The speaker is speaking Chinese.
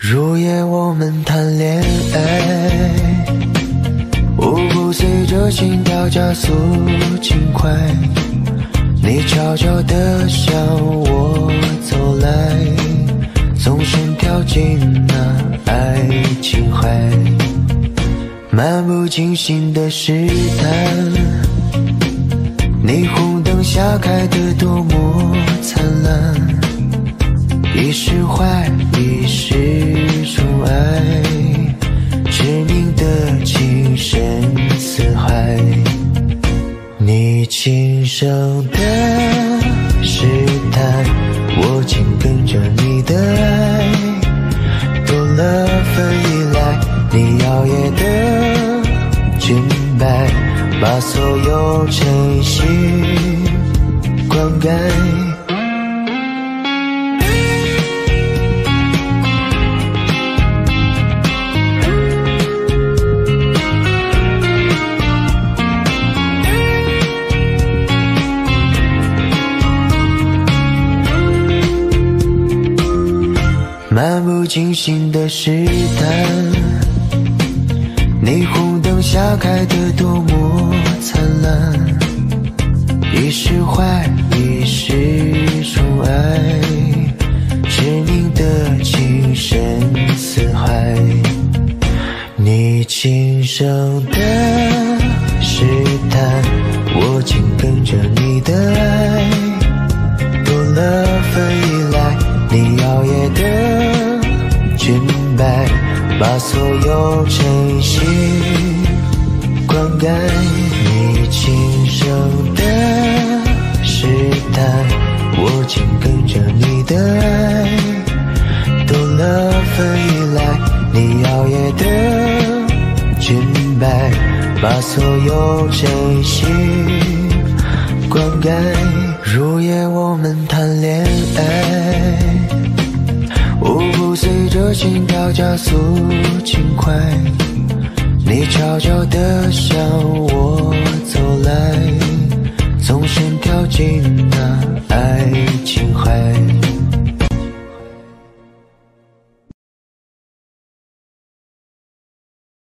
入夜我们谈恋爱，舞步随着心跳加速轻快，你悄悄地向我走来，纵身跳进那爱情海，漫不经心的试探，霓虹灯下开得多么灿烂，一时坏，一时宠爱，致命的情深似海。你轻声的试探，我紧跟着你的爱，多了份依赖，你摇曳的裙摆，把所有真心灌溉。漫不经心的试探，霓虹灯下开得多么灿烂，一时坏，一时宠爱，致命的情深似海。你轻声的试探，我紧跟着你的爱，多了份依赖，你摇曳的裙摆，把所有真心灌溉。你轻声的试探，我紧跟着你的爱，多了份依赖，你摇曳的裙摆，把所有真心灌溉。入夜我们谈恋爱，舞步随着心跳加速轻快，你悄悄地向我走来，